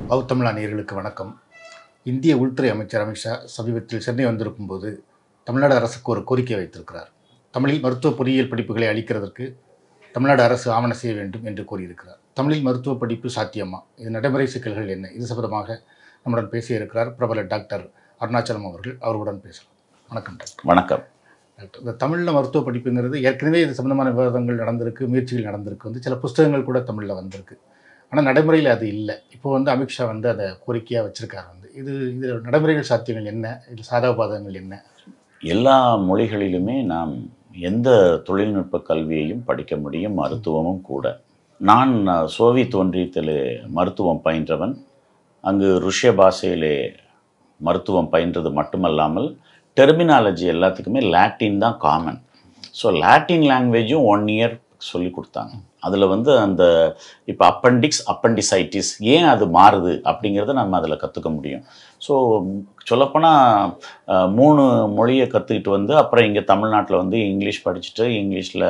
தமிழ் நேயர்களுக்கு வணக்கம். இந்திய உள்துறை அமைச்சர் அமித் ஷா சமீபத்தில் சென்னை வந்திருக்கும் போது தமிழ்நாடு அரசுக்கு ஒரு கோரிக்கை வைத்திருக்கிறார். தமிழில் மருத்துவ பொறியியல் படிப்புகளை அளிக்கிறதற்கு தமிழ்நாடு அரசு ஆவண செய்ய வேண்டும் என்று கூறியிருக்கிறார். தமிழில் மருத்துவ படிப்பு சாத்தியமா? இது நடைமுறை சிக்கல்கள் என்ன? இது சம்பந்தமாக நம்முடன் பேசியிருக்கிறார் பிரபல டாக்டர் அருணாச்சலம் அவர்கள். அவர்களுடன் பேசலாம். வணக்கம் டாக்டர். வணக்கம் டாக்டர். இந்த தமிழில் மருத்துவ படிப்புங்கிறது ஏற்கனவே இது சம்பந்தமான விவாதங்கள் நடந்திருக்கு, முயற்சிகள் நடந்திருக்கு, சில புத்தகங்கள் கூட தமிழில் வந்திருக்கு. ஆனால் நடைமுறையில் அது இல்லை. இப்போ அமித் ஷா அதை கோரிக்கையாக வச்சுருக்காரு. இது நடைமுறைகள் சாத்தியங்கள் என்ன? இது சாதக பாதகங்கள் என்ன? எல்லா மொழிகளிலுமே நாம் எந்த தொழில்நுட்ப கல்வியையும் படிக்க முடியும், மருத்துவமும் கூட. நான் சோவியத் ஒன்றியத்திலே மருத்துவம் பயின்றவன். அங்கு ருஷ்ய பாஷையிலே மருத்துவம் பயின்றது மட்டுமல்லாமல் டெர்மினாலஜி எல்லாத்துக்குமே லாட்டின் தான் காமன். ஸோ லாட்டின் லாங்குவேஜும் 1 இயர் சொல்லி கொடுத்தாங்க. அதில் அந்த இப்போ அப்பண்டிசைட்டிஸ் ஏன் அது மாறுது அப்படிங்கிறத நம்ம அதில் கற்றுக்க முடியும். ஸோ சொல்லப்போனால் 3 மொழியை கற்றுக்கிட்டு அப்புறம் இங்கே தமிழ்நாட்டில் இங்கிலீஷ் படிச்சுட்டு இங்கிலீஷில்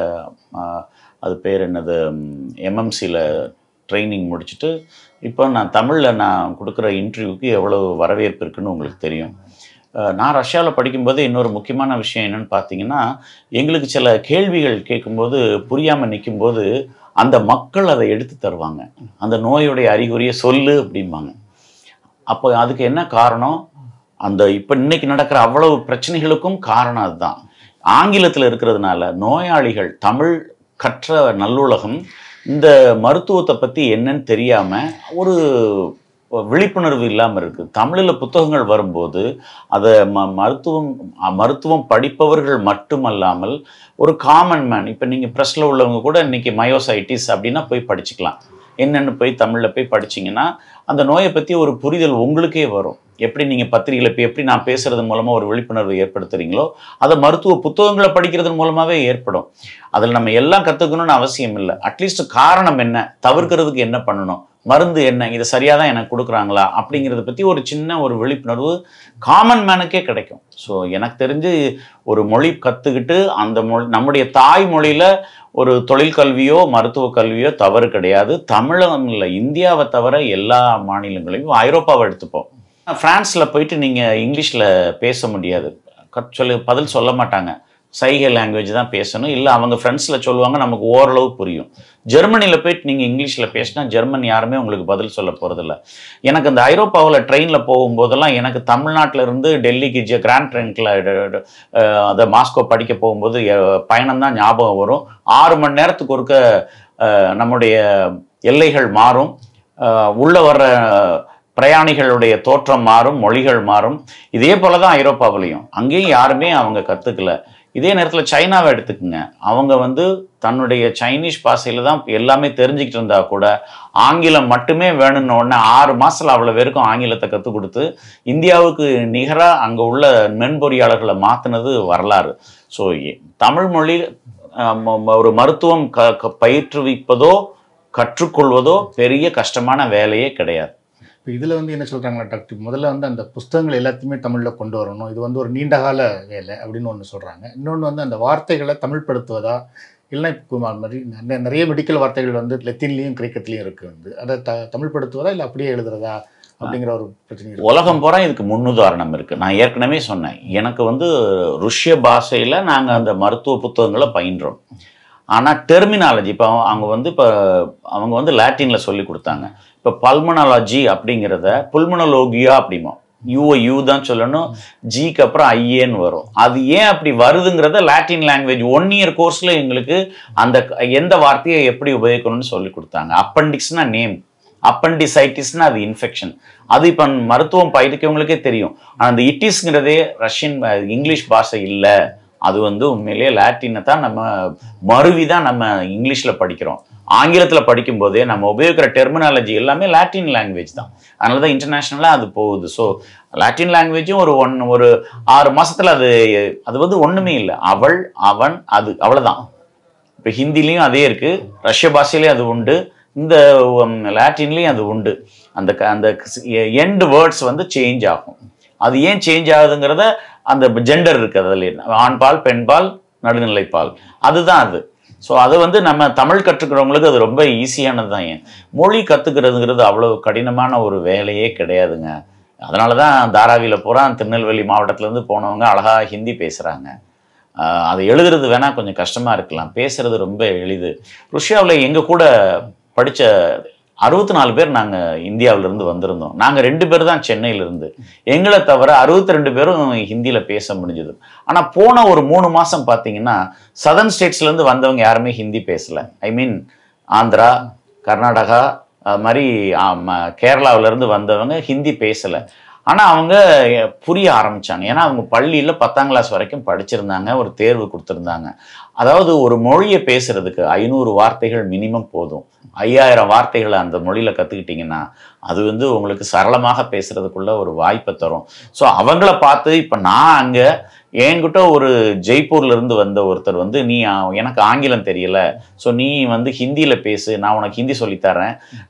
அது பேர் என்னது எம்எம்சியில் ட்ரைனிங் முடிச்சுட்டு இப்போ நான் தமிழில் நான் கொடுக்குற இன்டர்வியூக்கு எவ்வளோ வரவேற்பு இருக்குன்னு உங்களுக்கு தெரியும். நான் ரஷ்யாவில் படிக்கும்போது இன்னொரு முக்கியமான விஷயம் என்னென்னு பார்த்தீங்கன்னா, எங்களுக்கு சில கேள்விகள் கேட்கும்போது புரியாமல் நிற்கும்போது அந்த மக்கள் அதை எடுத்து தருவாங்க. அந்த நோயுடைய அறிகுறியை சொல்லு அப்படிம்பாங்க. அப்போ அதுக்கு என்ன காரணம்? இப்போ இன்றைக்கி நடக்கிற அவ்வளவு பிரச்சனைகளுக்கும் காரணம் அதுதான். ஆங்கிலத்தில் இருக்கிறதுனால நோயாளிகள் தமிழ் கற்ற நல்லுலகம் இந்த மருத்துவத்தை பற்றி என்னன்னு தெரியாமல் ஒரு விழிப்புணர்வு இல்லாமல் இருக்குது. தமிழில் புத்தகங்கள் வரும்போது அதை மருத்துவம் படிப்பவர்கள் மட்டுமல்லாமல் ஒரு காமன் மேன், இப்போ நீங்கள் ப்ரெஸ்ஸில் உள்ளவங்க கூட இன்றைக்கி மயோசைட்டிஸ் அப்படின்னா போய் படிச்சுக்கலாம். என்னென்னு போய் தமிழில் போய் படிச்சிங்கன்னா அந்த நோயை பற்றி ஒரு புரிதல் உங்களுக்கே வரும். எப்படி நீங்கள் பத்திரிகையில் இப்போ எப்படி நான் பேசுகிறது மூலமாக ஒரு விழிப்புணர்வு ஏற்படுத்துகிறீங்களோ அதை மருத்துவ புத்தகங்களை படிக்கிறது மூலமாகவே ஏற்படும். அதில் நம்ம எல்லாம் கற்றுக்கணும்னு அவசியம் இல்லை. அட்லீஸ்ட் காரணம் என்ன, தவிர்க்கிறதுக்கு என்ன பண்ணணும், மருந்து என்ன, இதை சரியாக தான் எனக்கு கொடுக்குறாங்களா அப்படிங்கிறத பற்றி ஒரு சின்ன ஒரு விழிப்புணர்வு காமன் மேனுக்கே கிடைக்கும். ஸோ எனக்கு தெரிஞ்சு ஒரு மொழி கற்றுக்கிட்டு அந்த மொழி நம்முடைய தாய்மொழியில் ஒரு தொழில் கல்வியோ மருத்துவ கல்வியோ தவறு கிடையாது. தமிழகம் இல்லை, இந்தியாவை தவிர எல்லா மாநிலங்களையும், ஐரோப்பாவை எடுத்துப்போம். ஃப்ரான்ஸில் போயிட்டு நீங்கள் இங்கிலீஷில் பேச முடியாது, பதில் சொல்ல மாட்டாங்க. சைகை லாங்குவேஜ் தான் பேசணும். இல்லை அவங்க ஃப்ரெண்ட்ஸில் சொல்லுவாங்க, நமக்கு ஓரளவு புரியும். ஜெர்மனியில் போயிட்டு நீங்கள் இங்கிலீஷில் பேசினா ஜெர்மன் யாருமே உங்களுக்கு பதில் சொல்ல போகிறதில்ல. எனக்கு அந்த ஐரோப்பாவில் ட்ரெயினில் போகும்போதெல்லாம் எனக்கு தமிழ்நாட்டில் இருந்து டெல்லிக்கு கிராண்ட் ட்ரெயினில் அதை மாஸ்கோ படிக்க போகும்போது பயணம் தான் ஞாபகம் வரும். 6 மணி நேரத்துக்கு ஒருக்க நம்முடைய எல்லைகள் மாறும், உள்ள வர்ற பிரயாணிகளுடைய தோற்றம் மாறும், மொழிகள் மாறும். இதே போல தான் ஐரோப்பாவிலையும். அங்கேயும் யாருமே அவங்க கற்றுக்கல. இதே நேரத்தில் சைனாவை எடுத்துக்குங்க. அவங்க தன்னுடைய சைனீஸ் பாஷையில் தான் எல்லாமே தெரிஞ்சுக்கிட்டு இருந்தா கூட ஆங்கிலம் மட்டுமே வேணும்னு உடனே 6 மாதத்தில் அவ்வளோ பேருக்கும் ஆங்கிலத்தை கற்றுக் கொடுத்து இந்தியாவுக்கு நிகராக அங்கே உள்ள மென்பொறியாளர்களை மாற்றினது வரலாறு. ஸோ தமிழ் மொழி ஒரு மருத்துவம் பயிற்றுவிப்பதோ கற்றுக்கொள்வதோ பெரிய கஷ்டமான வேலையே கிடையாது. இப்போ இதில் என்ன சொல்கிறாங்களா டாக்டர், முதல்ல அந்த புத்தகங்கள் எல்லாத்தையுமே தமிழில் கொண்டு வரணும், இது ஒரு நீண்டகால வேலை அப்படின்னு ஒன்று சொல்கிறாங்க. இன்னொன்று அந்த வார்த்தைகளை தமிழ்படுத்துவதா, இல்லைன்னா இப்போ மாதிரி நிறைய மெடிக்கல் வார்த்தைகள் லத்தீன்லேயும் கிரேக்கத்துலேயும் இருக்குது, அதை தமிழ்படுத்துவதா இல்லை அப்படியே எழுதுறதா அப்படிங்கிற ஒரு பிரச்சனை. உலகம் பூரா இதுக்கு முன்னுதாரணம் இருக்குது. நான் ஏற்கனவே சொன்னேன், எனக்கு ருஷ்ய பாஷையில் நாங்கள் அந்த மருத்துவ புத்தகங்களை பயின்றோம். ஆனால் டெர்மினாலஜி இப்போ அவங்க லாட்டினில் சொல்லி கொடுத்தாங்க. இப்போ பல்மனாலஜி அப்படிங்கிறத புல்மனோலோகியா அப்படிமோ, யூ தான் சொல்லணும், ஜிக்கு அப்புறம் ஐஏன்னு வரும். அது ஏன் அப்படி வருதுங்கிறத லாட்டின் லாங்குவேஜ் 1 இயர் கோர்ஸில் எங்களுக்கு அந்த எந்த வார்த்தையை எப்படி உபயோகிக்கணும்னு சொல்லி கொடுத்தாங்க. அப்பண்டிக்ஸ்னா நேம், அப்பண்டிசைட்டிஸ்னா அது இன்ஃபெக்ஷன். அது இப்போ மருத்துவம் பயிர்க்கவங்களுக்கே தெரியும். ஆனால் அந்த இட்டிஸ்ங்கிறதே ரஷ்யன் இங்கிலீஷ் பாஷை இல்லை, அது உண்மையிலேயே லாட்டினை தான் நம்ம மருவி தான் நம்ம இங்கிலீஷில் படிக்கிறோம். ஆங்கிலத்தில் படிக்கும்போதே நம்ம உபயோகிக்கிற டெர்மினாலஜி எல்லாமே லாட்டின் லாங்குவேஜ் தான். அதனால தான் இன்டர்நேஷ்னலாக அது போகுது. ஸோ லாட்டின் லாங்குவேஜும் ஒரு 6 மாதத்தில் அது ஒன்றுமே இல்லை. அவள், அவன், அது அவ்வளோதான். இப்போ ஹிந்திலையும் அதே இருக்குது, ரஷ்ய பாஷையிலையும் அது உண்டு, இந்த லாட்டின்லேயும் அது உண்டு. அந்த எண்ட் வேர்ட்ஸ் சேஞ்ச் ஆகும். அது ஏன் சேஞ்ச் ஆகுதுங்கிறத அந்த ஜெண்டர் இருக்குது, அதில் ஆண்பால் பெண்பால் நடுநிலைப்பால், அதுதான் அது. ஸோ அது வந்து நம்ம தமிழ் கற்றுக்கிறவங்களுக்கு அது ரொம்ப ஈஸியானது தான். ஏன் மொழி கற்றுக்கிறதுங்கிறது அவ்வளோ கடினமான ஒரு வேலையே கிடையாதுங்க. அதனால தான் தாராவியில் பூரா திருநெல்வேலி மாவட்டத்திலேருந்து போனவங்க அழகாக ஹிந்தி பேசுகிறாங்க. அதை எழுதுறது வேணால் கொஞ்சம் கஷ்டமாக இருக்கலாம், பேசுகிறது ரொம்ப எளிது. ருஷ்யாவில் எங்கள் கூட படித்த 64 பேர் நாங்கள் இந்தியாவிலேருந்து வந்திருந்தோம். நாங்கள் 2 பேர் தான் சென்னையிலேருந்து. எங்களை தவிர 62 பேரும் ஹிந்தியில் பேச முடிஞ்சது. ஆனால் போன ஒரு 3 மாதம் பார்த்தீங்கன்னா சதர்ன் ஸ்டேட்ஸ்லேருந்து வந்தவங்க யாருமே ஹிந்தி பேசலை. ஐ மீன் ஆந்திரா, கர்நாடகா, அது மாதிரி கேரளாவிலேருந்து வந்தவங்க ஹிந்தி பேசலை. ஆனால் அவங்க புரிய ஆரம்பித்தாங்க. ஏன்னா அவங்க பள்ளியில் 10ஆம் கிளாஸ் வரைக்கும் படிச்சிருந்தாங்க, ஒரு தேர்வு கொடுத்துருந்தாங்க. அதாவது ஒரு மொழியை பேசுகிறதுக்கு 500 வார்த்தைகள் மினிமம் போதும். 5000 வார்த்தைகளை அந்த மொழியில் கற்றுக்கிட்டிங்கன்னா அது வந்து உங்களுக்கு சரளமாக பேசுகிறதுக்குள்ள ஒரு வாய்ப்பை தரும். ஸோ அவங்கள பார்த்து இப்போ நான் அங்கே என்கிட்ட ஒரு ஜெய்ப்பூர்லேருந்து வந்த ஒருத்தர் வந்து நீ எனக்கு ஆங்கிலம் தெரியலை, ஸோ நீ வந்து ஹிந்தியில் பேசு, நான் உனக்கு ஹிந்தி சொல்லித்தரேன்,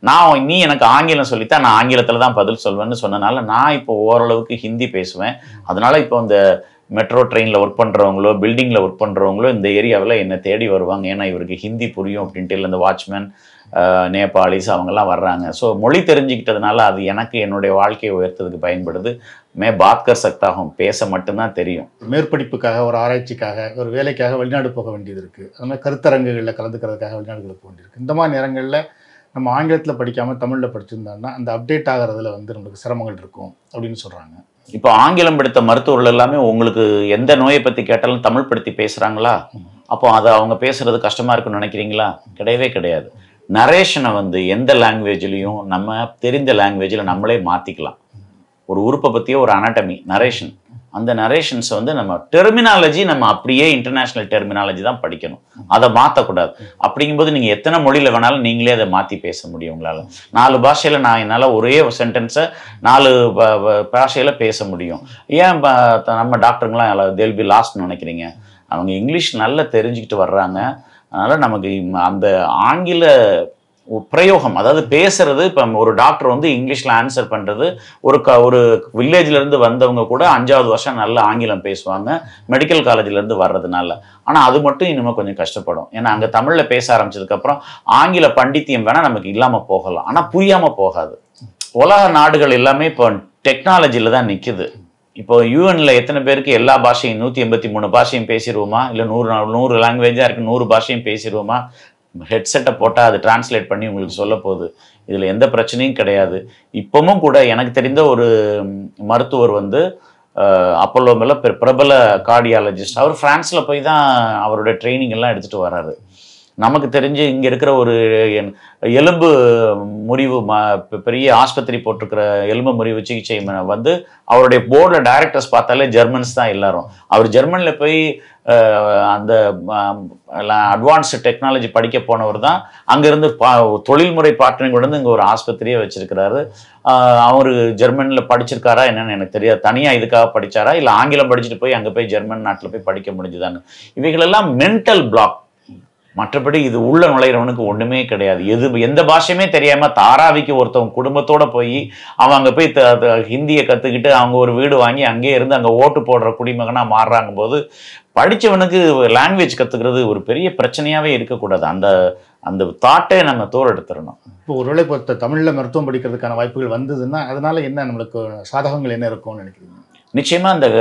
நீ எனக்கு ஆங்கிலம் சொல்லித்தா நான் ஆங்கிலத்தில் தான் பதில் சொல்வேன்னு சொன்னனால நான் இப்போ ஓரளவுக்கு ஹிந்தி பேசுவேன். அதனால் இப்போ இந்த மெட்ரோ ட்ரெயினில் ஒர்க் பண்ணுறவங்களோ பில்டிங்கில் ஒர்க் பண்ணுறவங்களோ இந்த ஏரியாவில் என்னை தேடி வருவாங்க. ஏன்னா இவருக்கு ஹிந்தி புரியும் அப்படின்ட்டு. இல்லை இந்த வாட்ச்மேன், நேபாளிஸ் அவங்கெல்லாம் வர்றாங்க. ஸோ மொழி தெரிஞ்சுக்கிட்டதுனால அது எனக்கு என்னுடைய வாழ்க்கையை உயர்த்ததுக்கு பயன்படுது. பாத்கர் சக்தாகும், பேச மட்டும்தான் தெரியும். மேற்படிப்புக்காக, ஒரு ஆராய்ச்சிக்காக, ஒரு வேலைக்காக வெளிநாடு போக வேண்டியது இருக்குது. அது மாதிரி கருத்தரங்குகளில் கலந்துக்கிறதுக்காக வெளிநாடுகளுக்கு போக வேண்டியிருக்கு. இந்த மாதிரி நேரங்களில் நம்ம ஆங்கிலத்தில் படிக்காமல் தமிழில் படிச்சிருந்தோம்னா அந்த அப்டேட் ஆகிறதுல வந்து நம்மளுக்கு சிரமங்கள் இருக்கும் அப்படின்னு சொல்கிறாங்க. இப்போ ஆங்கிலம் படித்த மருத்துவர்கள் எல்லாமே உங்களுக்கு எந்த நோயை பற்றி கேட்டாலும் தமிழ் படுத்தி பேசுகிறாங்களா? அப்போ அதை அவங்க பேசுகிறது கஷ்டமாக இருக்குன்னு நினைக்கிறீங்களா? கிடையவே கிடையாது. நரேஷனை வந்து எந்த லாங்குவேஜ்லேயும் நம்ம தெரிந்த லாங்குவேஜில் நம்மளே மாற்றிக்கலாம். ஒரு உறுப்பை பற்றியோ ஒரு அனாட்டமி நரேஷன், அந்த நரேஷன்ஸை வந்து நம்ம டெர்மினாலஜி நம்ம அப்படியே இன்டர்நேஷ்னல் டெர்மினாலஜி தான் படிக்கணும், அதை மாற்றக்கூடாது. அப்படிங்கும்போது நீங்கள் எத்தனை மொழியில் வேணாலும் நீங்களே அதை மாற்றி பேச முடியும். உங்களால் 4 பாஷையில் என்னால் ஒரே சென்டென்ஸை 4 பாஷையில் பேச முடியும். ஏன் நம்ம டாக்டருங்களாம் தேல் பி லாஸ்ட்னு நினைக்கிறீங்க? அவங்க இங்கிலீஷ் நல்லா தெரிஞ்சுக்கிட்டு வர்றாங்க. அதனால் நமக்கு அந்த ஆங்கில பிரயோகம், அதாவது பேசுறது, இப்போ ஒரு டாக்டர் வந்து இங்கிலீஷில் ஆன்சர் பண்ணுறது, ஒரு வில்லேஜ்லேருந்து வந்தவங்க கூட 5வது வருஷம் நல்ல ஆங்கிலம் பேசுவாங்க மெடிக்கல் காலேஜ்லேருந்து வர்றதுனால. ஆனால் அது மட்டும் இனிமேல் கொஞ்சம் கஷ்டப்படும். ஏன்னா அங்கே தமிழில் பேச ஆரம்பிச்சதுக்கப்புறம் ஆங்கில பண்டித்தியம் வேணால் நமக்கு இல்லாமல் போகலாம், ஆனால் புரியாமல் போகாது. உலக நாடுகள் எல்லாமே இப்போ டெக்னாலஜியில் தான் நிற்குது. இப்போ யூஎனில் எத்தனை பேருக்கு எல்லா பாஷையும் 183 பாஷையும் பேசிடுவோமா? இல்லை 100 லாங்குவேஜாக இருக்குது, 100 பாஷையும் பேசிடுவோமா? ஹெட்செட்டை போட்டால் அது டிரான்ஸ்லேட் பண்ணி உங்களுக்கு சொல்ல போகுது. இதில் எந்த பிரச்சனையும் கிடையாது. இப்போவும் கூட எனக்கு தெரிந்த ஒரு மருத்துவர் வந்து அப்போலோ மேலே பிரபல கார்டியாலஜிஸ்ட், அவர் ஃப்ரான்ஸில் போய் தான் அவருடைய ட்ரைனிங் எல்லாம் எடுத்துகிட்டு வர்றாரு. நமக்கு தெரிஞ்சு இங்கே இருக்கிற ஒரு எலும்பு முறிவு பெரிய ஆஸ்பத்திரி போட்டிருக்கிற எலும்பு முறிவு சிகிச்சை வந்து அவருடைய போர்டில் டைரக்டர்ஸ் பார்த்தாலே ஜெர்மன்ஸ் தான் எல்லாரும். அவர் ஜெர்மனியில் போய் அந்த அட்வான்ஸ்டு டெக்னாலஜி படிக்க போனவர் தான். அங்கேருந்து தொழில்முறை பார்ட்னரிங் வந்து இங்கே ஒரு ஆஸ்பத்திரியே வச்சிருக்கிறாரு. அவர் ஜெர்மனியில் படிச்சிருக்காரா என்னன்னு எனக்கு தெரியாது. தனியாக இதுக்காக படித்தாரா இல்லை ஆங்கிலம் படிச்சுட்டு போய் அங்கே போய் ஜெர்மன் நாட்டில் போய் படிக்க முடிஞ்சுதான்னு. இவைகளெல்லாம் மென்டல் பிளாக். மற்றபடி இது உள்ள நுழைகிறவனுக்கு ஒன்றுமே கிடையாது. எந்த பாஷையுமே தெரியாமல் தாராவிக்கு ஒருத்தவங்க குடும்பத்தோடு போய் அவன் அங்கே போய் ஹிந்தியை கற்றுக்கிட்டு அவங்க ஒரு வீடு வாங்கி அங்கேயே இருந்து அங்கே ஓட்டு போடுற குடிமகனாக மாறுறாங்க போது படித்தவனுக்கு லாங்குவேஜ் கற்றுக்கிறது ஒரு பெரிய பிரச்சனையாகவே இருக்கக்கூடாது. அந்த தாட்டை நம்ம தோல் எடுத்துடணும். இப்போ ஒருவேளை இப்போ தமிழில் மருத்துவம் படிக்கிறதுக்கான வாய்ப்புகள் வந்ததுன்னா அதனால என்ன நம்மளுக்கு சாதகங்கள் என்ன இருக்கும்னு நினைக்கிறீங்க? நிச்சயமாக இந்த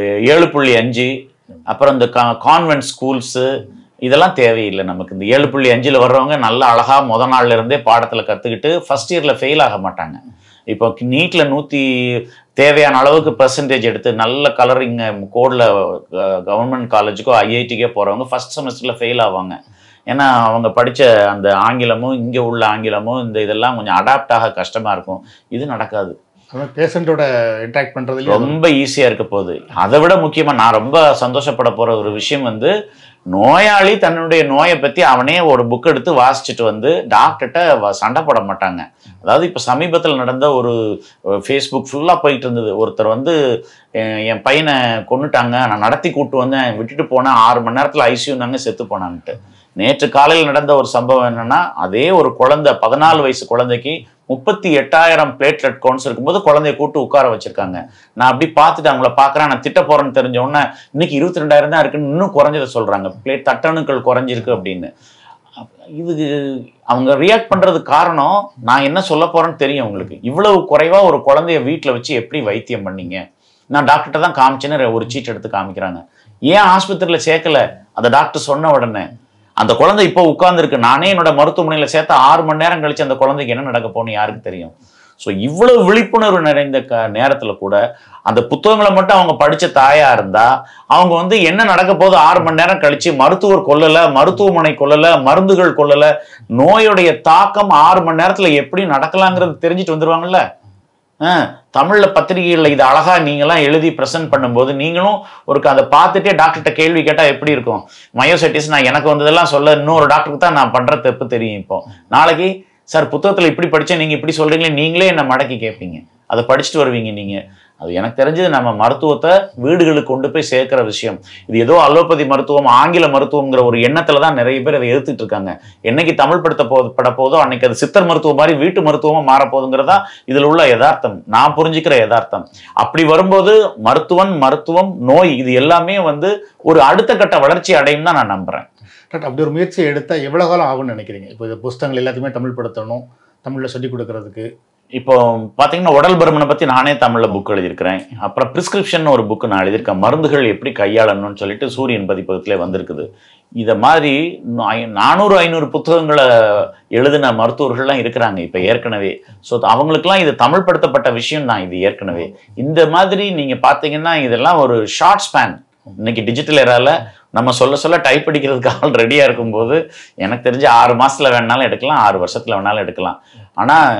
7.5 அப்புறம் இந்த கான்வென்ட் ஸ்கூல்ஸு இதெல்லாம் தேவையில்லை நமக்கு. இந்த 7.5 வர்றவங்க நல்லா அழகாக முதல் நாள்ல இருந்தே பாடத்தில் கற்றுக்கிட்டு ஃபஸ்ட் இயரில் ஃபெயில் ஆக மாட்டாங்க. இப்போ நீட்டில் 100 தேவையான அளவுக்கு பெர்சன்டேஜ் எடுத்து நல்ல கலரிங் கோடில் கவர்மெண்ட் காலேஜுக்கோ ஐஐடிக்கோ போகிறவங்க ஃபஸ்ட் செமஸ்டரில் ஃபெயில் ஆவாங்க. ஏன்னா அவங்க படித்த அந்த ஆங்கிலமும் இங்கே உள்ள ஆங்கிலமும் இதெல்லாம் கொஞ்சம் அடாப்ட் ஆக கஷ்டமாக இருக்கும். இது நடக்காது. பேஷண்ட்டோட இன்ட்ராக்ட் பண்ணுறது ரொம்ப ஈஸியாக இருக்க போகுது. அதை விட முக்கியமாக நான் ரொம்ப சந்தோஷப்பட போகிற ஒரு விஷயம் வந்து நோயாளி தன்னுடைய நோயை பற்றி அவனே ஒரு புக் எடுத்து வாசிச்சுட்டு வந்து டாக்டர்கிட்ட சண்டை போட மாட்டாங்க. அதாவது இப்போ சமீபத்தில் நடந்த ஒரு ஃபேஸ்புக் ஃபுல்லாக போயிட்டு இருந்தது. ஒருத்தர் வந்து என் பையனை கொண்டுட்டாங்க, நான் நடத்தி கூப்பிட்டு வந்தேன், விட்டுட்டு போனேன், 6 மணி நேரத்தில் ஐசியூனாங்க, செத்து போனான்ட்டு. நேற்று காலையில் நடந்த ஒரு சம்பவம் என்னன்னா, அதே ஒரு குழந்தை 14 வயசு குழந்தைக்கு 38,000 பிளேட்லெட் கவுண்ட்ஸ் இருக்கும்போது குழந்தைய கூட்டு உட்கார வச்சிருக்காங்க. நான் அப்படி பார்த்துட்டு அவங்கள பார்க்குறேன். நான் திட்ட போறேன்னு தெரிஞ்ச உடனே இன்னைக்கு 22,000 தான் இருக்குன்னு இன்னும் குறைஞ்சதை சொல்றாங்க. தட்டணுக்கள் குறைஞ்சிருக்கு அப்படின்னு. இது அவங்க ரியாக்ட் பண்றதுக்கு காரணம், நான் என்ன சொல்ல போறேன்னு தெரியும் உங்களுக்கு. இவ்வளவு குறைவா ஒரு குழந்தைய வீட்டில் வச்சு எப்படி வைத்தியம் பண்ணீங்க? நான் டாக்டர்கிட்ட தான் காமிச்சேன்னு ஒரு சீட் எடுத்து காமிக்கிறாங்க. ஏன் ஆஸ்பத்திரியில் சேர்க்கல? அந்த டாக்டர் சொன்ன உடனே அந்த குழந்தை இப்போ உட்கார்ந்துருக்கு. நானே என்னோட மருத்துவமனையில் சேர்த்தா 6 மணி நேரம் கழிச்சு அந்த குழந்தைக்கு என்ன நடக்க போகணும் யாருக்கு தெரியும்? ஸோ இவ்வளவு விழிப்புணர்வு நிறைந்த நேரத்தில் கூட அந்த புத்தகங்களை மட்டும் அவங்க படித்த தாயா இருந்தா அவங்க என்ன நடக்க போது 6 மணி நேரம் கழிச்சு மருத்துவர் கொல்லலை, மருத்துவமனை கொல்லலை, மருந்துகள் கொல்லலை, நோயுடைய தாக்கம் 6 மணி நேரத்தில் எப்படி நடக்கலாங்கிறது தெரிஞ்சுட்டு வந்துருவாங்கல்ல. தமிழ்ல பத்திரிகைகளில் இது அழகா நீங்களாம் எழுதி ப்ரெசென்ட் பண்ணும்போது நீங்களும் அதை பார்த்துட்டே டாக்டர்கிட்ட கேள்வி கேட்டால் எப்படி இருக்கும்? மயோசைட்டிஸ் நான் எனக்கு வந்ததெல்லாம் சொல்ல இன்னொரு டாக்டருக்கு தான் நான் பண்ற தப்பு தெரியும். இப்போ நாளைக்கு சார் புத்தகத்தில் இப்படி படித்தேன், நீங்கள் இப்படி சொல்கிறீங்களே, நீங்களே என்னை மடக்கி கேட்பீங்க. அதை படிச்சுட்டு வருவீங்க நீங்கள். அது எனக்கு தெரிஞ்சது நம்ம மருத்துவத்தை வீடுகளுக்கு கொண்டு போய் சேர்க்கிற விஷயம். இது ஏதோ அலோபதி மருத்துவம், ஆங்கில மருத்துவங்கிற ஒரு எண்ணத்தில் தான் நிறைய பேர் அதை எதிர்த்துட்டு இருக்காங்க. என்னைக்கு தமிழ் பட போதோ அன்னைக்கு அது சித்தர் மருத்துவம் மாதிரி வீட்டு மருத்துவமாக மாறப்போகுதுங்கிறதா இதில் உள்ள யதார்த்தம், நான் புரிஞ்சுக்கிற யதார்த்தம். அப்படி வரும்போது மருத்துவம், நோய் இது எல்லாமே ஒரு அடுத்த கட்ட வளர்ச்சி அடையும் தான் நான் நம்புகிறேன். அப்படி ஒரு முயற்சியை எடுத்தால் எவ்வளோ காலம் ஆகும்னு நினைக்கிறீங்க? இப்போ இந்த புஸ்தகங்கள் எல்லாத்தையுமே தமிழ் படுத்தணும், தமிழில் சொல்லிக் கொடுக்கறதுக்கு. இப்போ பார்த்தீங்கன்னா உடல் பருமனை பற்றி நானே தமிழில் புக் எழுதியிருக்கிறேன். அப்புறம் ப்ரிஸ்கிரிப்ஷன் ஒரு புக்கு நான் எழுதியிருக்கேன். மருந்துகள் எப்படி கையாளணும்னு சொல்லிட்டு சூரியன் பதிப்பகத்திலே வந்திருக்குது. இதை மாதிரி 400-500 புத்தகங்களை எழுதின மருத்துவர்கள்லாம் இருக்கிறாங்க இப்போ ஏற்கனவே. ஸோ அவங்களுக்குலாம் இது தமிழ் படுத்தப்பட்ட விஷயம் தான் இது ஏற்கனவே. இந்த மாதிரி நீங்கள் பார்த்தீங்கன்னா இதெல்லாம் ஒரு ஷார்ட் ஸ்பேன். இன்னைக்கு டிஜிட்டல் ஏரால நம்ம சொல்ல டைப் அடிக்கிறதுக்கு ஆள் ரெடியாக இருக்கும்போது எனக்கு தெரிஞ்சு 6 மாதத்தில் வேணாலும் எடுக்கலாம், 6 வருஷத்தில் வேணாலும் எடுக்கலாம். ஆனால்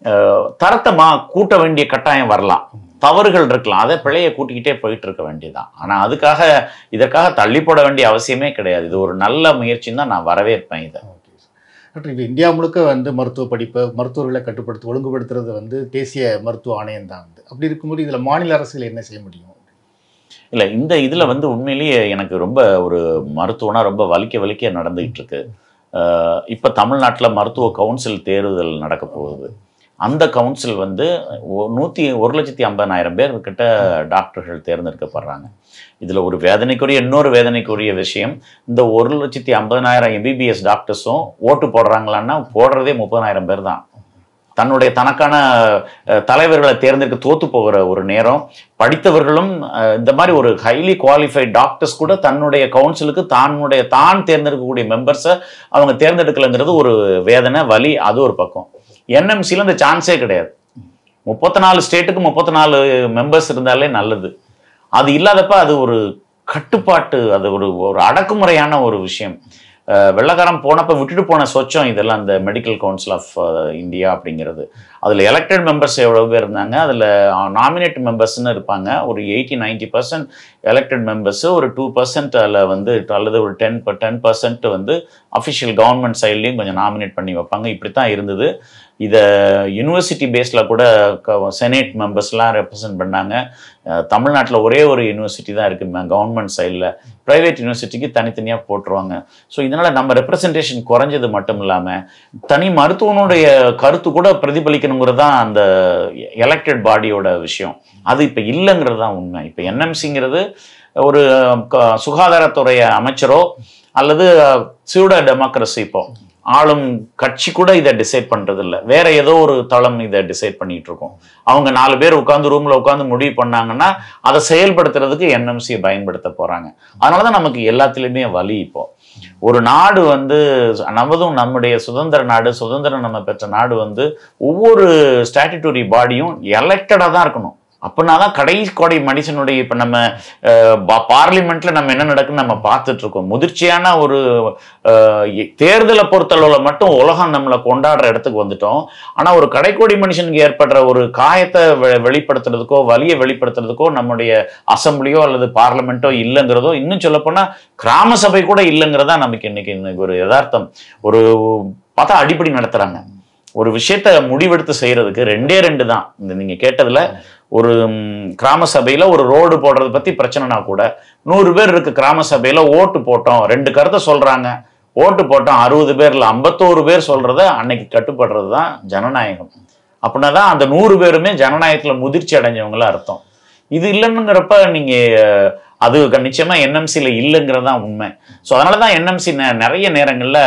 தரத்தை கூட்ட வேண்டிய கட்டாயம் வரலாம், தவறுகள் இருக்கலாம், அதை பிழையை கூட்டிக்கிட்டே போயிட்டு இருக்க வேண்டியதான். ஆனால் இதற்காக தள்ளி போட வேண்டிய அவசியமே கிடையாது. இது ஒரு நல்ல முயற்சின்னு தான் நான் வரவேற்பேன் இதை. இது இந்தியா முழுக்க மருத்துவ படிப்பை மருத்துவர்களை ஒழுங்குபடுத்துறது தேசிய மருத்துவ ஆணையம் தான். அப்படி இருக்கும்போது இதில் மாநில அரசுகள் என்ன செய்ய முடியும்? இல்லை, இந்த இதில் உண்மையிலேயே எனக்கு ரொம்ப ஒரு மருத்துவனா ரொம்ப வலிக்க நடந்துகிட்டு இருக்கு. இப்போ தமிழ்நாட்டில் மருத்துவ கவுன்சில் தேர்தல் நடக்க போகுது. அந்த கவுன்சில் 1,50,000 பேர் கிட்ட டாக்டர்கள் தேர்ந்தெடுக்கப்படுறாங்க. இதில் ஒரு இன்னொரு வேதனைக்குரிய விஷயம், இந்த 1,50,000 எம்பிபிஎஸ் டாக்டர்ஸும் ஓட்டு போடுறாங்களான்னா போடுறதே 30,000 பேர் தான். தனக்கான தலைவர்களை தேர்ந்தெடுக்க தோத்து போகிற ஒரு நேரம். படித்தவர்களும் இந்த மாதிரி ஒரு ஹைலி குவாலிஃபைட் டாக்டர்ஸ் கூட தன்னுடைய கவுன்சிலுக்கு தான் தேர்ந்தெடுக்கக்கூடிய மெம்பர்ஸை அவங்க தேர்ந்தெடுக்கலைங்கிறது ஒரு வேதனை, வலி. அது ஒரு பக்கம். என்எம்சியில் இந்த சான்ஸே கிடையாது. 34 ஸ்டேட்டுக்கு 34 மெம்பர்ஸ் இருந்தாலே நல்லது. அது இல்லாதப்ப அது ஒரு கட்டுப்பாட்டு, அது ஒரு அடக்குமுறையான ஒரு விஷயம். வெள்ளக்காரன் போனப்போ விட்டுட்டு போன சொச்சம் இதெல்லாம் இந்த மெடிக்கல் கவுன்சில் ஆஃப் இந்தியா அப்படிங்கிறது. அதில் எலெக்டட் மெம்பர்ஸ் எவ்வளோ பேர் இருந்தாங்க, அதில் நாமினேட் மெம்பர்ஸ்ன்னு இருப்பாங்க. ஒரு 80-90% எலெக்டட் மெம்பர்ஸு, ஒரு 2% அதில் அல்லது ஒரு 10% அஃபிஷியல் கவர்மெண்ட் சைட்லேயும் கொஞ்சம் நாமினேட் பண்ணி வைப்பாங்க. இப்படி தான் இருந்தது. இதை யூனிவர்சிட்டி பேஸில் கூட செனேட் மெம்பர்ஸ்லாம் ரெப்ரசன்ட் பண்ணாங்க. தமிழ்நாட்டில் ஒரே ஒரு யூனிவர்சிட்டி தான் இருக்குது கவர்மெண்ட் சைடில். ப்ரைவேட் யூனிவர்சிட்டிக்கு தனித்தனியாக போட்டுருவாங்க. ஸோ இதனால் நம்ம ரெப்ரசன்டேஷன் குறைஞ்சது மட்டும் இல்லாமல் தனி மருத்துவனுடைய கருத்து கூட பிரதிபலிக்கணுங்கிறது தான் அந்த எலெக்டட் பாடியோட விஷயம். அது இப்போ இல்லைங்கிறது தான் உண்மை. இப்போ என்எம்சிங்கிறது ஒரு சுகாதாரத்துறை அமைச்சரோ அல்லது சியூடோ டெமோக்ரஸி, இப்போ ஆளும் கட்சி கூட இதை டிசைட் பண்றது இல்லை, வேற ஏதோ ஒரு தளம் இதை டிசைட் பண்ணிட்டு இருக்கோம். அவங்க 4 பேர் உட்காந்து ரூம்ல முடிவு பண்ணாங்கன்னா அதை செயல்படுத்துறதுக்கு என்எம்சியை பயன்படுத்த போறாங்க. அதனாலதான் நமக்கு எல்லாத்துலயுமே வலி. இப்போ ஒரு நாடு நம்முடைய சுதந்திரம் நம்ம பெற்ற நாடு ஒவ்வொரு ஸ்டாட்யூட்டரி பாடியும் எலெக்டடா தான் இருக்கணும். அப்படின்னா தான் கடைசி மனுஷனுடைய இப்போ நம்ம பார்லிமெண்ட்ல நம்ம என்ன நடக்குன்னு நம்ம பார்த்துட்டு இருக்கோம். முதிர்ச்சியான ஒரு தேர்தலை பொறுத்தளவில் மட்டும் உலகம் நம்மளை கொண்டாடுற இடத்துக்கு வந்துட்டோம். ஆனால் ஒரு கடைக்கோடி மனுஷனுக்கு ஏற்படுற ஒரு காயத்தை வெளிப்படுத்துறதுக்கோ வலியை வெளிப்படுத்துறதுக்கோ நம்முடைய அசம்பிளியோ அல்லது பார்லிமெண்ட்டோ இல்லைங்கிறதோ, இன்னும் சொல்லப்போனால் கிராம சபை கூட இல்லைங்கிறதா நமக்கு இன்னைக்கு ஒரு யதார்த்தம். ஒரு பார்த்தா அடிப்படை நடத்துறாங்க. ஒரு விஷயத்த முடிவெடுத்து செய்யறதுக்கு 2 தான். நீங்க கேட்டதுல ஒரு கிராம சபையில ஒரு ரோடு போடுறது பத்தி பிரச்சனைனா கூட 100 பேர் இருக்கு கிராம சபையில, ஓட்டு போட்டோம், 2 கருத்தை சொல்றாங்க, ஓட்டு போட்டோம் 60 பேர்ல 51 பேர் சொல்றத அன்னைக்கு கட்டுப்படுறது தான் ஜனநாயகம். அப்படின்னா தான் அந்த 100 பேருமே ஜனநாயகத்துல முதிர்ச்சி அடைஞ்சவங்களா அர்த்தம். இது இல்லைன்னுங்கிறப்ப நீங்க அது நிச்சயமா என்எம்சியில் இல்லைங்கிறது தான் உண்மை. ஸோ அதனால தான் என்எம்சி நிறைய நேரங்களில்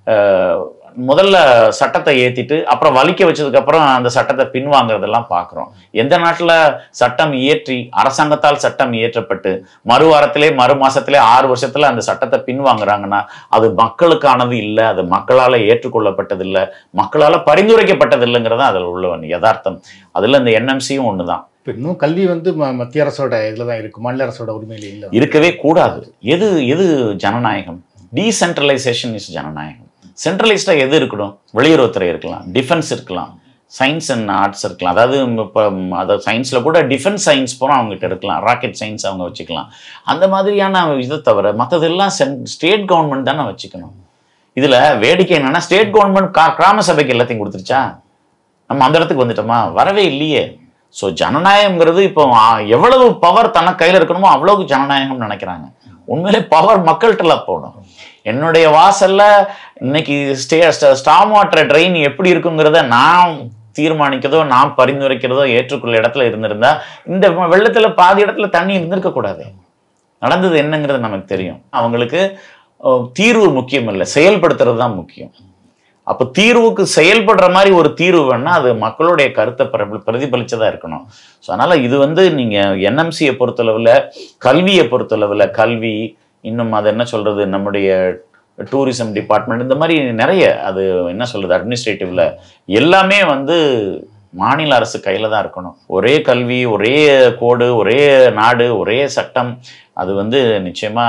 முதல்ல சட்டத்தை ஏற்றிட்டு அப்புறம் வலிக்க வச்சதுக்கப்புறம் அந்த சட்டத்தை பின்வாங்கிறதெல்லாம் பார்க்குறோம். எந்த நாட்டில் சட்டம் இயற்றி அரசாங்கத்தால் சட்டம் இயற்றப்பட்டு மறு வாரத்திலே மறு மாசத்திலே 6 வருஷத்துல அந்த சட்டத்தை பின்வாங்குறாங்கன்னா அது மக்களுக்கானது இல்லை, அது மக்களால் ஏற்றுக்கொள்ளப்பட்டது இல்லை, மக்களால் பரிந்துரைக்கப்பட்டது இல்லைங்கிறது தான் அதில் உள்ள யதார்த்தம். அதில் இந்த என்எம்சியும் ஒன்று தான். இன்னும் கல்வி வந்து மத்திய அரசோட இதில் தான் இருக்கு, மாநில அரசோட உரிமையில இல்லை, இருக்கவே கூடாது. எது ஜனநாயகம்? டீசென்ட்ரலைசேஷன் இஸ் ஜனநாயகம். சென்ட்ரலைஸ்டா எது இருக்கணும்? வெளியுறவுத்துறை இருக்கலாம், டிஃபென்ஸ் இருக்கலாம், சயின்ஸ் அண்ட் ஆர்ட்ஸ் இருக்கலாம். அதாவது இப்போ அதாவது சயின்ஸில் கூட டிஃபென்ஸ் சயின்ஸ் போகிறோம் அவங்ககிட்ட இருக்கலாம், ராக்கெட் சயின்ஸ் அவங்க வச்சுக்கலாம். அந்த மாதிரியான இதை தவிர மற்றதெல்லாம் ஸ்டேட் கவர்மெண்ட் தானே வச்சுக்கணும். இதில் வேடிக்கை என்னன்னா, ஸ்டேட் கவர்மெண்ட் கிராம சபைக்கு எல்லாத்தையும் கொடுத்துருச்சா? நம்ம அந்த இடத்துக்கு வந்துட்டோமா? வரவே இல்லையே. ஸோ ஜனநாயகம்ங்கிறது இப்போ எவ்வளவு பவர் தனக்கு கையில் இருக்கணுமோ அவ்வளவுக்கு ஜனநாயகம்னு நினைக்கிறாங்க. உண்மையிலே பவர் மக்கள்கிட்டலாம் போகணும். என்னுடைய வாசல்ல இன்னைக்கு ஸ்டாம் வாட்டர் ட்ரெயின் எப்படி இருக்குங்கிறத நான் தீர்மானிக்கிறதோ நான் பரிந்துரைக்கிறதோ ஏற்றுக்கொள்ள இடத்துல இருந்திருந்தா இந்த வெள்ளத்துல பாதி இடத்துல தண்ணி இருந்திருக்க கூடாது. நடந்தது என்னங்கிறது நமக்கு தெரியும். அவங்களுக்கு தீர்வு முக்கியம் இல்லை, செயல்படுத்துறது தான் முக்கியம். அப்போ தீர்வுக்கு செயல்படுற மாதிரி ஒரு தீர்வு வேணா அது மக்களுடைய கருத்தை பிரதிபலிச்சதா இருக்கணும். ஸோ அதனால இது வந்து நீங்க என்எம்சியை பொறுத்தளவில், கல்வியை பொறுத்தளவில், கல்வி இன்னும் அது என்ன சொல்றது, நம்முடைய டூரிசம் டிபார்ட்மெண்ட், இந்த மாதிரி நிறைய அது என்ன சொல்றது அட்மினிஸ்ட்ரேட்டிவ்ல எல்லாமே வந்து மாநில அரசு கையில தான் இருக்கணும். ஒரே கல்வி, ஒரே கோடு, ஒரே நாடு, ஒரே சட்டம், அது வந்து நிச்சயமா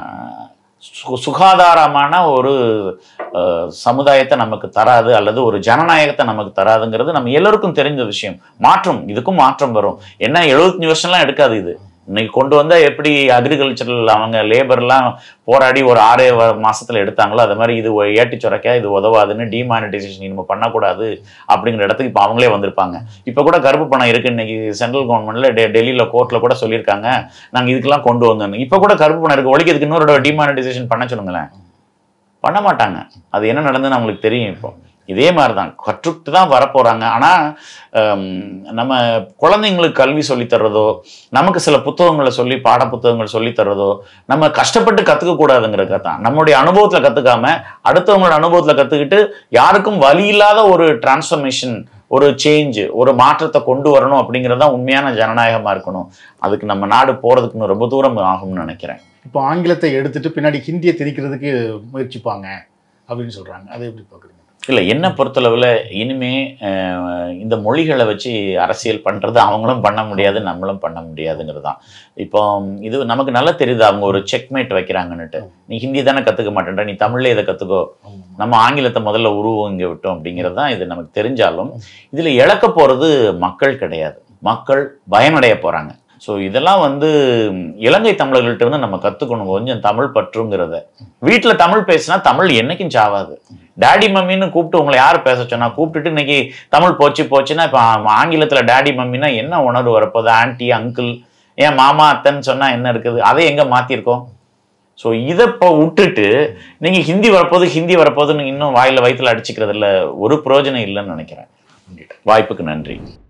சுகாதாரமான ஒரு சமுதாயத்தை நமக்கு தராது, அல்லது ஒரு ஜனநாயகத்தை நமக்கு தராதுங்கிறது நம்ம எல்லோருக்கும் தெரிஞ்ச விஷயம். மாற்றம், இதுக்கும் மாற்றம் வரும். என்ன 75 வருஷம்லாம் எடுக்காது. இது இன்னைக்கு கொண்டு வந்தா எப்படி அக்ரிகல்ச்சரல் அவங்க லேபர்லாம் போராடி ஒரு 6 மாசத்துல எடுத்தாங்களோ அது மாதிரி இது ஏட்டி சுரைக்க இது உதவாதுன்னு டிமானிட்டைசேஷன் நம்ம பண்ணக்கூடாது அப்படிங்கிற இடத்துக்கு இப்போ அவங்களே வந்திருப்பாங்க. இப்போ கூட கருப்பு பணம் இருக்கு. இன்னைக்கு சென்ட்ரல் கவர்மெண்ட்ல டெல்லியில கோர்ட்ல கூட சொல்லியிருக்காங்க, நாங்கள் இதுக்கெல்லாம் கொண்டு வந்தோம். இப்போ கூட கருப்பு பணம் இருக்கு, ஒழிக்கிறதுக்கு இன்னொரு டிமானிட்டைசேஷன் பண்ண சொல்லுங்களேன். பண்ண மாட்டாங்க. அது என்ன நடந்ததுன்னு அவங்களுக்கு தெரியும். இப்போ இதே மாதிரி தான் கற்றுட்டு தான் வரப்போறாங்க. ஆனால் நம்ம குழந்தைங்களுக்கு கல்வி சொல்லித்தர்றதோ, நமக்கு சில புத்தகங்களை சொல்லி பாட புத்தகங்கள் சொல்லித்தர்றதோ நம்ம கஷ்டப்பட்டு கற்றுக்க கூடாதுங்கிறதுக்காக தான். நம்மளுடைய அனுபவத்தில் கற்றுக்காம அடுத்தவங்களோட அனுபவத்தில் கற்றுக்கிட்டு யாருக்கும் வழி இல்லாத ஒரு டிரான்ஸ்ஃபர்மேஷன், ஒரு சேஞ்ச், ஒரு மாற்றத்தை கொண்டு வரணும் அப்படிங்கிறது தான் உண்மையான ஜனநாயகமாக இருக்கணும். அதுக்கு நம்ம நாடு போகிறதுக்கு ரொம்ப தூரம் ஆகும்னு நினைக்கிறேன். இப்போ ஆங்கிலத்தை எடுத்துட்டு பின்னாடி ஹிந்தியை திணிக்கிறதுக்கு முயற்சிப்பாங்க அப்படின்னு சொல்கிறாங்க. அதை எப்படி பார்க்குறீங்க? இல்லை, என்னை பொறுத்தளவில் இனிமே இந்த மொழிகளை வச்சு அரசியல் பண்ணுறது அவங்களும் பண்ண முடியாது, நம்மளும் பண்ண முடியாதுங்கிறது தான். இப்போ இது நமக்கு நல்லா தெரியுது. அவங்க ஒரு செக்மேட் வைக்கிறாங்கன்னுட்டு, நீ ஹிந்தி தானே கற்றுக்க மாட்டேன்ற, நீ தமிழ்ல இதை கற்றுக்கோ, நம்ம ஆங்கிலத்தை முதல்ல உருவம் இங்கே விட்டோம் அப்படிங்கிறது தான் இது நமக்கு தெரிஞ்சாலும் இதில் இழக்க போகிறது மக்கள் கிடையாது, மக்கள் பயனடைய போகிறாங்க. ஸோ இதெல்லாம் வந்து இலங்கை தமிழர்கள்ட்ட இருந்து நம்ம கற்றுக்கணும் கொஞ்சம் தமிழ் பற்றுங்கிறத. வீட்டில் தமிழ் பேசினா தமிழ் என்னைக்கும் சாவாது. டேடி மம்மின்னு கூப்பிட்டு உங்களை யார் பேச சொன்னா? கூப்பிட்டுட்டு இன்னைக்கு தமிழ் போச்சுன்னா இப்போ ஆங்கிலத்தில் டேடி மம்மின்னா என்ன உணர்வு வரப்போகுது? ஆன்டி, அங்கிள், ஏன் மாமா, அத்தைன்னு சொன்னால் என்ன இருக்குது? அதை எங்கே மாற்றிருக்கோம்? ஸோ இதை இப்போ விட்டுட்டு நீங்கள் ஹிந்தி வரப்போகுதுன்னு இன்னும் வாயில் வயிற்றுல அடிச்சுக்கிறதுல ஒரு பிரயோஜனம் இல்லைன்னு நினைக்கிறேன். வாய்ப்புக்கு நன்றி.